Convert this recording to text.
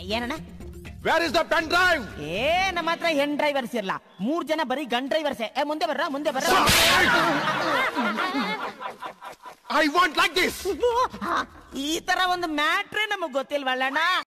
ಏನಣ್ಣ? Where is the pen drive? ನಮ್ಮ ಹತ್ರ ಹೆಣ್ ಡ್ರೈವರ್ಸ್ ಇರಲ್ಲ, 3 ಜನ ಬರೀ ಗನ್ ಡ್ರೈವರ್ಸೇ. ಮುಂದೆ ಬರ್ರ. I want like this. ಈ ತರ ಒಂದು ಮ್ಯಾಟ್ರೇ ನಮಗ್ ಗೊತ್ತಿಲ್ವಲ್ಲಣ್ಣ.